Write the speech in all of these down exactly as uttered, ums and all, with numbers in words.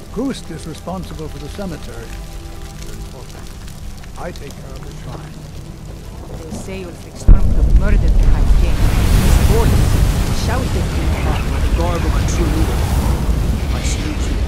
Ghost is responsible for the cemetery. I take care of the shrine. They say Ulfric Stormcloak murdered the High King. His voice shouted in the By the garb of a true leader, I salute you.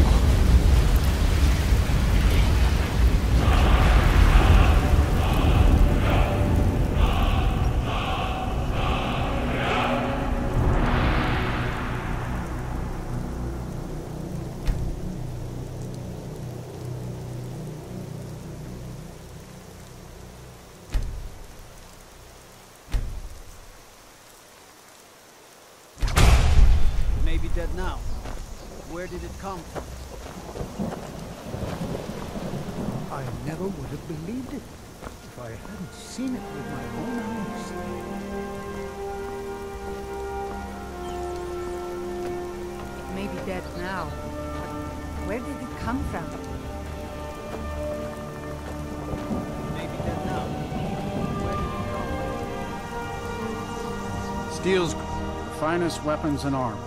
Dead now. Where did it come from? I never would have believed it if I hadn't seen it with my own eyes. It may be dead now, but where did it come from? It may be dead now. Where did it come? Steel's the finest weapons and armor.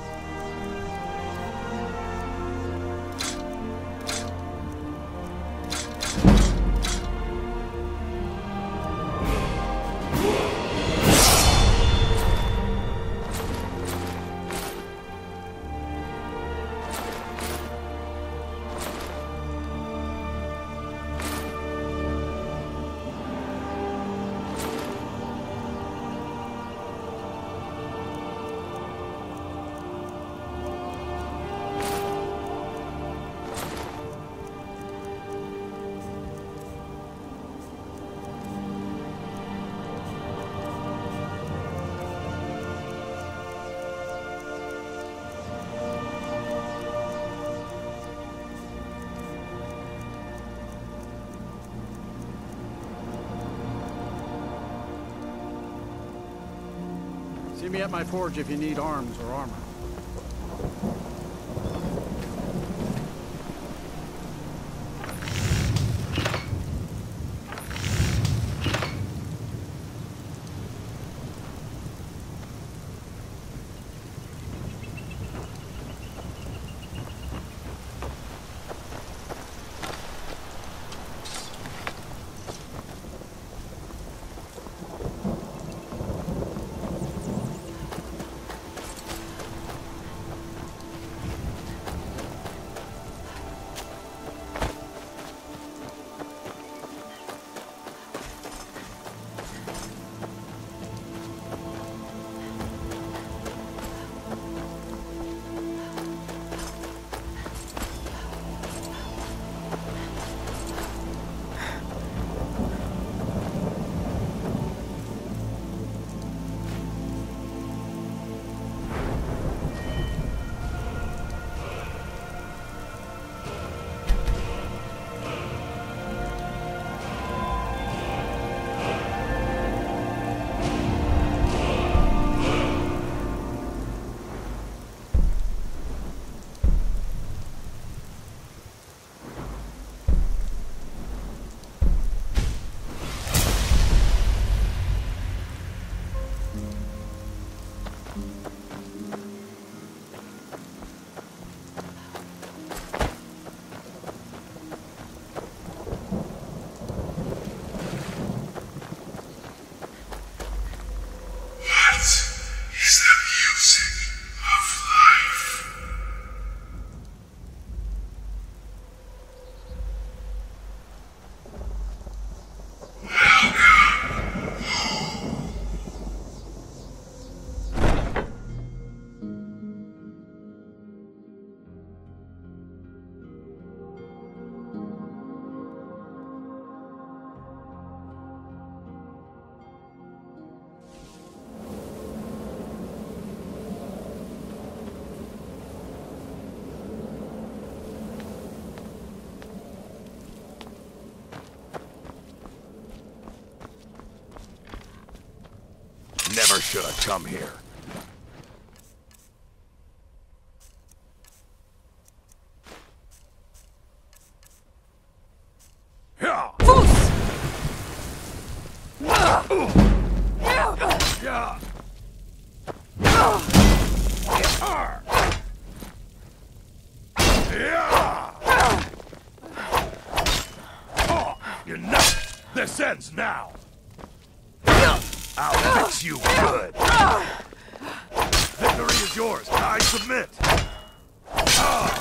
See me at my forge if you need arms or armor. Never should have come here. Yeah! ends now! I'll fix you good! Victory is yours! I submit! Ah!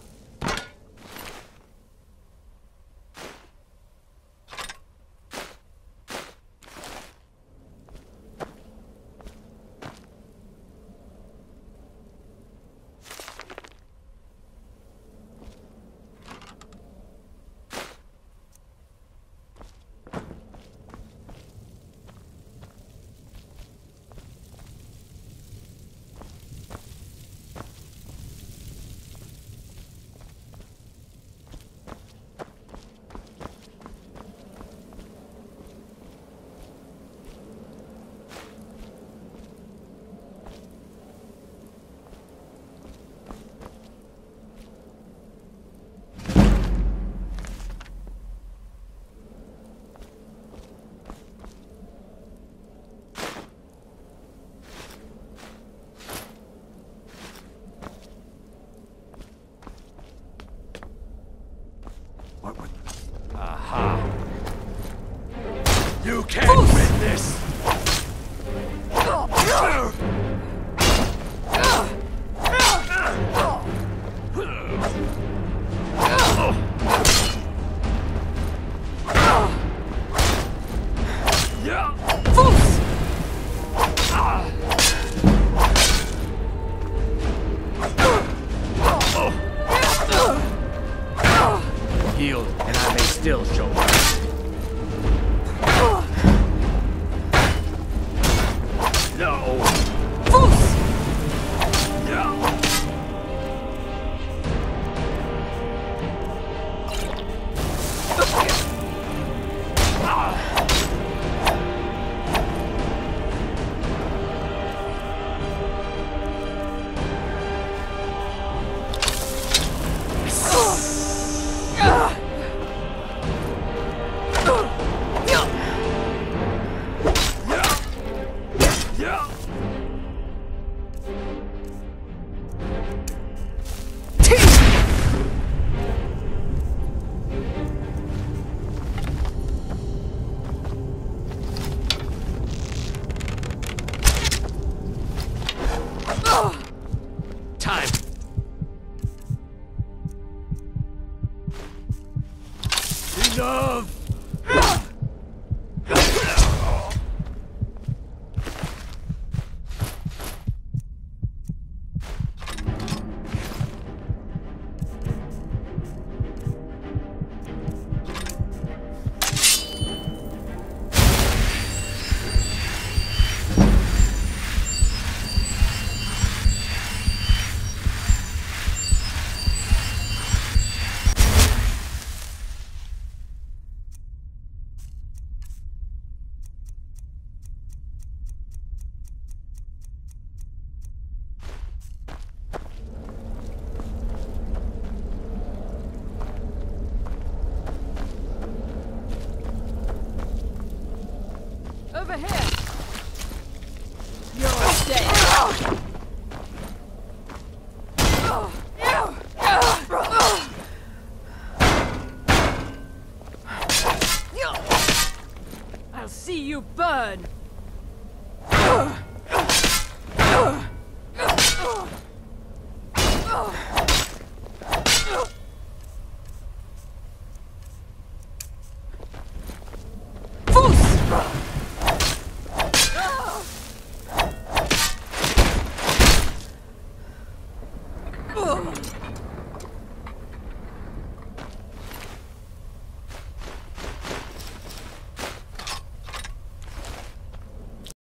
You can't win this! Healed, and I may still show up. No! Time. Enough! Over here! You're dead! I'll see you burn!